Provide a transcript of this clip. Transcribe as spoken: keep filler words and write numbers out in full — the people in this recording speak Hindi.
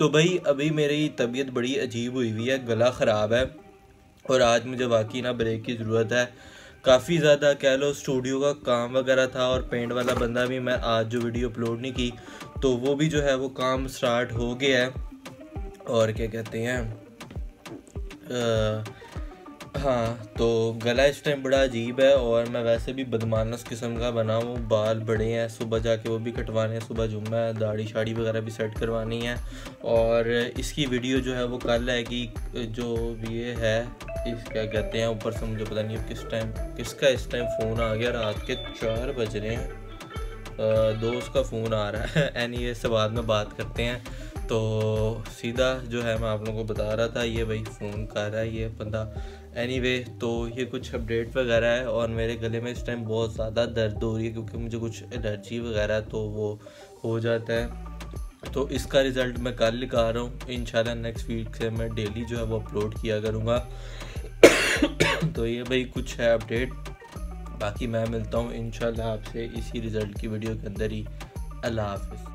तो भाई अभी मेरी तबीयत बड़ी अजीब हुई हुई है, गला ख़राब है और आज मुझे वाकई ना ब्रेक की ज़रूरत है। काफ़ी ज़्यादा कह लो स्टूडियो का काम वगैरह था और पेंट वाला बंदा भी, मैं आज जो वीडियो अपलोड नहीं की तो वो भी जो है वो काम स्टार्ट हो गया है। और क्या कहते हैं आ, हाँ, तो गला इस टाइम बड़ा अजीब है और मैं वैसे भी बदमानस किस्म का बना हूँ। बाल बड़े हैं, सुबह जाके वो भी कटवाने हैं, सुबह जुम्मा है, दाढ़ी शाड़ी वगैरह भी सेट करवानी है। और इसकी वीडियो जो है वो कल है कि जो ये है इस क्या कहते हैं ऊपर से मुझे पता नहीं है किस टाइम किसका इस टाइम फ़ोन आ गया, रात के चार बज रहे हैं, दोस्त का फ़ोन आ रहा है। एनी वे से बाद में बात करते हैं। तो सीधा जो है मैं आप लोगों को बता रहा था, ये भाई फ़ोन कर रहा है ये बंदा। एनीवे anyway, तो ये कुछ अपडेट वगैरह है और मेरे गले में इस टाइम बहुत ज़्यादा दर्द हो रही है क्योंकि मुझे कुछ एलर्जी वगैरह तो वो हो जाता है। तो इसका रिज़ल्ट मैं कल निकाल रहा हूँ। इंशाल्लाह नेक्स्ट वीक से मैं डेली जो है वो अपलोड किया करूँगा। तो ये भाई कुछ है अपडेट, बाकी मैं मिलता हूँ इंशाल्लाह आपसे इसी रिज़ल्ट की वीडियो के अंदर ही। अल्लाह हाफ़िज़।